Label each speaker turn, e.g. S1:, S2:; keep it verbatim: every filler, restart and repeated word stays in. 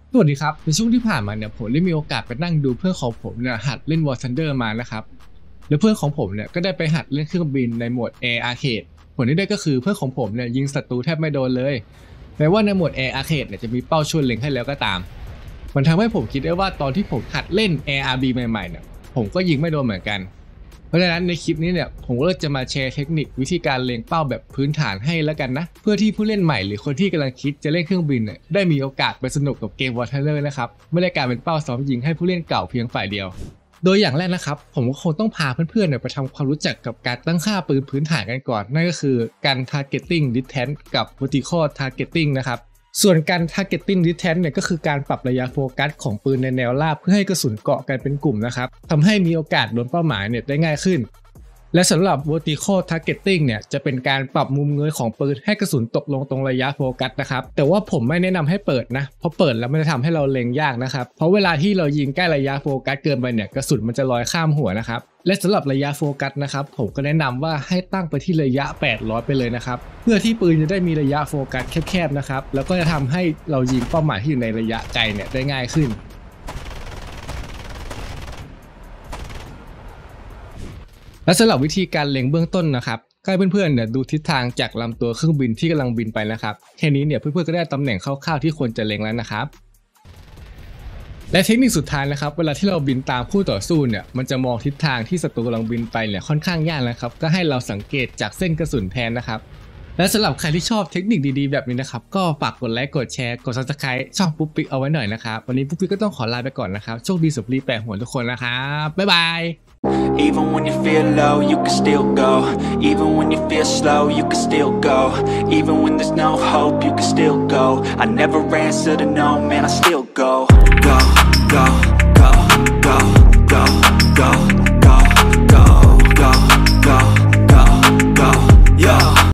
S1: สวัสดีครับในช่วงที่ผ่านมาเนี่ยผมได้มีโอกาสไปนั่งดูเพื่อนของผมเนี่ยหัดเล่น War Thunder มานะครับแล้วเพื่อนของผมเนี่ยก็ได้ไปหัดเล่นเครื่องบินในโหมด Air Arcade ผลที่ได้ก็คือเพื่อนของผมเนี่ยยิงศัตรูแทบไม่โดนเลยแม้ว่าในโหมด Air Arcade เนี่ยจะมีเป้าช่วยเล็งให้แล้วก็ตามมันทำให้ผมคิดได้ว่าตอนที่ผมหัดเล่น เอ อาร์ บี ใหม่ๆเนี่ยผมก็ยิงไม่โดนเหมือนกันเพราะฉะนั้นในคลิปนี้เนี่ยผมก็จะมาแชร์เทคนิควิธีการเล็งเป้าแบบพื้นฐานให้แล้วกันนะเพื่อที่ผู้เล่นใหม่หรือคนที่กำลังคิดจะเล่นเครื่องบินเนี่ยได้มีโอกาสไปสนุกกับเกม War Thunder นะครับไม่ได้กลายเป็นเป้าซ้อมยิงให้ผู้เล่นเก่าเพียงฝ่ายเดียวโดยอย่างแรกนะครับผมก็คงต้องพาเพื่อนๆเนี่ยไปทำความรู้จักกับการตั้งค่าปืนพื้นฐานกันก่อนนั่นก็คือการ targeting distance กับ vertical targeting นะครับส่วนการ targeting distance เนี่ยก็คือการปรับระยะโฟกัสของปืนในแนวราบเพื่อให้กระสุนเกาะกันเป็นกลุ่มนะครับทำให้มีโอกาสโดนเป้าหมายเนี่ยได้ง่ายขึ้นและสำหรับ vertical targeting เนี่ยจะเป็นการปรับมุมเงยของปืนให้กระสุนตกลงตรงระยะโฟกัสนะครับแต่ว่าผมไม่แนะนำให้เปิดนะเพราะเปิดแล้วมันจะทำให้เราเล็งยากนะครับเพราะเวลาที่เรายิงใกล้ระยะโฟกัสเกินไปเนี่ยกระสุนมันจะลอยข้ามหัวนะครับและสำหรับระยะโฟกัสนะครับผมก็แนะนำว่าให้ตั้งไปที่ระยะแปดร้อยไปเลยนะครับเพื่อที่ปืนจะได้มีระยะโฟกัสแคบๆนะครับแล้วก็จะทำให้เรายิงเป้าหมายที่อยู่ในระยะไกลเนี่ยได้ง่ายขึ้นและสำหรับวิธีการเล็งเบื้องต้นนะครับก็ให้เพื่อนๆเนี่ยดูทิศทางจากลำตัวเครื่องบินที่กำลังบินไปนะครับแค่นี้เนี่ยเพื่อนๆก็ได้ตำแหน่งคร่าวๆที่ควรจะเล็งแล้วนะครับและเทคนิคสุดท้ายนะครับเวลาที่เราบินตามคู่ต่อสู้เนี่ยมันจะมองทิศทางที่ศัตรูกำลังบินไปเนี่ยค่อนข้างยากนะครับก็ให้เราสังเกตจากเส้นกระสุนแทนนะครับและสำหรับใครที่ชอบเทคนิคดีๆแบบนี้นะครับก็ฝากกดไลค์กดแชร์กด ซับสไครบ์ ช่องปุ๊กปิ๊กเอาไว้หน่อยนะครับวันนี้ปุ๊กปิ๊กก็ต้องขอลาไปก่อนนะครับโชคดีสุขดีแปะหัวทุกคนนะครับบ๊ายบาย
S2: Even when you feel low, you can still go. Even when you feel slow, you can still go. Even when there's no hope, you can still go. I never answer to no, man, I still go, go.